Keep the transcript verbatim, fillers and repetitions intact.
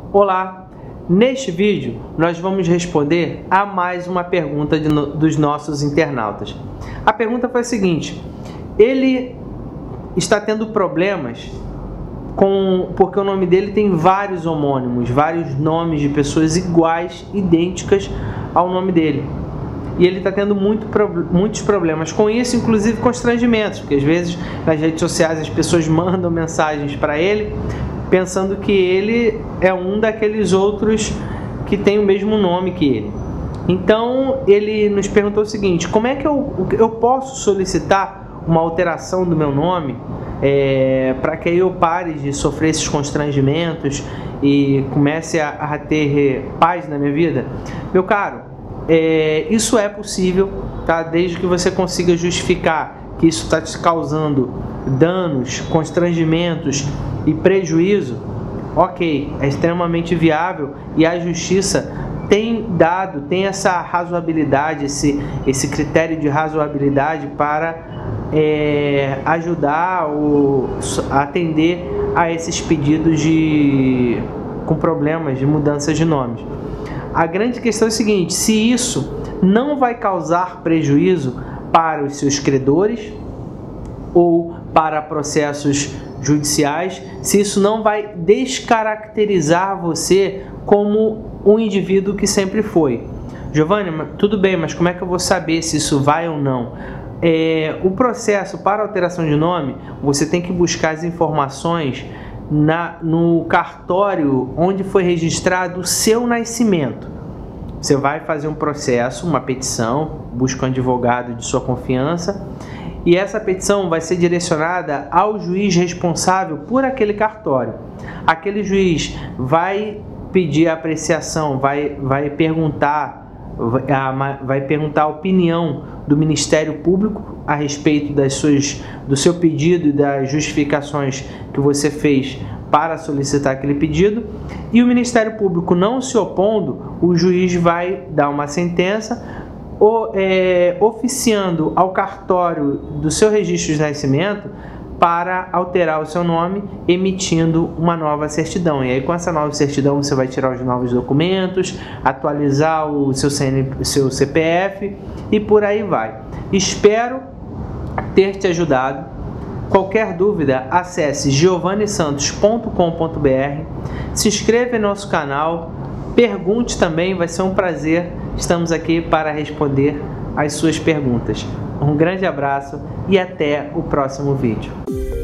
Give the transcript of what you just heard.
Olá! Neste vídeo nós vamos responder a mais uma pergunta de no, dos nossos internautas. A pergunta foi a seguinte: ele está tendo problemas com, porque o nome dele tem vários homônimos, vários nomes de pessoas iguais, idênticas ao nome dele. E ele está tendo muito, muitos problemas com isso, inclusive constrangimentos, porque às vezes nas redes sociais as pessoas mandam mensagens para ele pensando que ele é um daqueles outros que tem o mesmo nome que ele. Então ele nos perguntou o seguinte: como é que eu, eu posso solicitar uma alteração do meu nome é, para que eu pare de sofrer esses constrangimentos e comece a, a ter paz na minha vida? Meu caro, é, isso é possível, tá? Desde que você consiga justificar que isso está te causando danos, constrangimentos e prejuízo, ok, é extremamente viável e a justiça tem dado, tem essa razoabilidade, esse, esse critério de razoabilidade para é, ajudar ou atender a esses pedidos de, com problemas de mudanças de nomes. A grande questão é o seguinte: se isso não vai causar prejuízo para os seus credores ou para processos judiciais, se isso não vai descaracterizar você como um indivíduo que sempre foi. Giovanni, tudo bem, mas como é que eu vou saber se isso vai ou não? É, o processo para alteração de nome, você tem que buscar as informações na, no cartório onde foi registrado o seu nascimento. Você vai fazer um processo, uma petição, busca um advogado de sua confiança, e essa petição vai ser direcionada ao juiz responsável por aquele cartório. Aquele juiz vai pedir a apreciação, vai, vai perguntar, vai, vai perguntar a opinião do Ministério Público a respeito das suas, do seu pedido e das justificações que você fez para solicitar aquele pedido, e o Ministério Público não se opondo, o juiz vai dar uma sentença O, é, oficiando ao cartório do seu registro de nascimento para alterar o seu nome, emitindo uma nova certidão. E aí, com essa nova certidão, você vai tirar os novos documentos, atualizar o seu, C N, seu C P F e por aí vai. Espero ter te ajudado. Qualquer dúvida, acesse giovanni santos ponto com ponto br, se inscreva em nosso canal, pergunte também, vai ser um prazer. Estamos aqui para responder às suas perguntas. Um grande abraço e até o próximo vídeo.